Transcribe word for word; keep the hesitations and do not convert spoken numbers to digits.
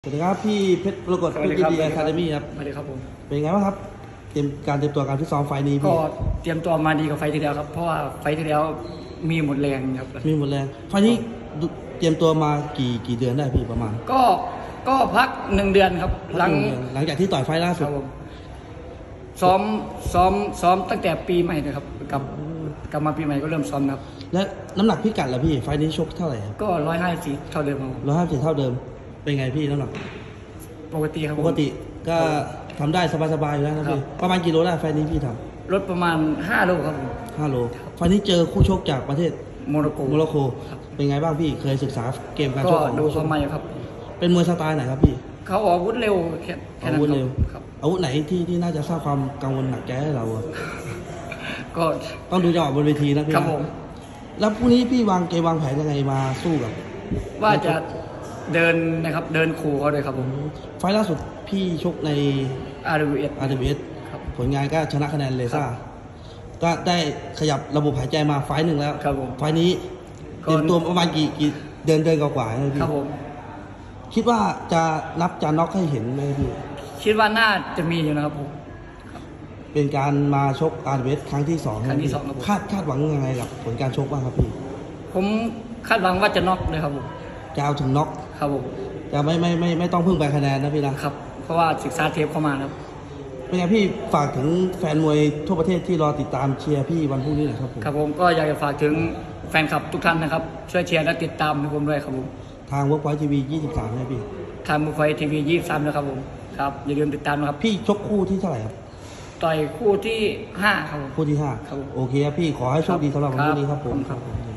สวัสดีครับพี่เพชรปรากฏเพชรดีอะคาเดมี่ครับสวัสดีครับผมเป็นไงบ้างครับเตรียมการเตรียมตัวการฟิตซ้อมไฟนี้ก็พี่เตรียมตัวมาดีกว่าไฟที่แล้วครับเพราะว่าไฟที่แล้วมีหมดแรงครับมีหมดแรงไฟนี้เตรียมตัวมากี่กี่เดือนได้พี่ประมาณก็ก็พักหนึ่งเดือนครับหลังหลังจากที่ต่อยไฟล่าสุดซ้อมซ้อมซ้อมตั้งแต่ปีใหม่นะครับกับกลับมาปีใหม่ก็เริ่มซ้อมครับและน้ำหนักพิกัดล่ะพี่ไฟนี้ชกเท่าไหร่ก็ร้อยห้าสิบเท่าเดิมครับร้อยห้าสิบเท่าเดิมเป็นไงพี่น้ำหนักปกติครับปกติก็ทำได้สบายๆอยู่แล้วนะพี่ประมาณกิโลได้ไฟนี้พี่ทำลดประมาณห้าโลครับผมห้าโลไฟนี้เจอคู่ชกจากประเทศโมร็อกโกโมร็อกโกเป็นไงบ้างพี่เคยศึกษาเกมการชกของดูเขามาอยู่ครับเป็นมวยสไตล์ไหนครับพี่เขาอาวุธเร็วแค่อาวุธเร็วอาวุธไหนที่ที่น่าจะสร้างความกังวลหนักใจให้เราก็ต้องดูจังหวะบนเวทีนะพี่ครับผมแล้วพรุ่งนี้พี่วางเกมวางแผนยังไงมาสู้กับว่าจะเดินนะครับเดินขู่เขาเลยครับผมไฟล่าสุดพี่ชกในอาร์ ดับเบิลยู เอสอาร์ ดับเบิลยู เอส ผลงานก็ชนะคะแนนเลซ่าก็ได้ขยับระบบหายใจมาไฟหนึ่งแล้วไฟนี้เต็มตัวประมาณกี่กี่เดินเดินกว่าๆนะพี่ครับผมคิดว่าจะนับจะน็อกให้เห็นไหมพี่คิดว่าน่าจะมีอยู่นะครับผมเป็นการมาชก อาร์ ดับเบิลยู เอส ครั้งที่สองครั้งที่สองคาดคาดหวังยังไงกับผลการชกบ้างครับพี่ผมคาดหวังว่าจะน็อกเลยครับผมจะเอาถึงน็อกครับผมจะไม่ไม่ไม่ไม่ต้องพึ่งไปคะแนนนะพี่นะครับเพราะว่าศึกษาเทปเข้ามาครับเป็นไงพี่ฝากถึงแฟนมวยทั่วประเทศที่รอติดตามเชียร์พี่วันพรุ่งนี้หน่อยครับผมครับผมก็อยากจะฝากถึงแฟนคลับทุกท่านนะครับช่วยเชียร์และติดตามให้ผมด้วยครับผมทางเวิร์กพอยท์ทีวียี่สิบสามนะพี่ทางเวิร์กพอยท์ทีวียี่สิบสามนะครับผมครับอย่าลืมติดตามนะครับพี่ชกคู่ที่เท่าไหร่ครับต่อยคู่ที่ห้าครับคู่ที่ห้าโอเคครับพี่ขอให้โชคดีสำหรับวันนี้ครับผม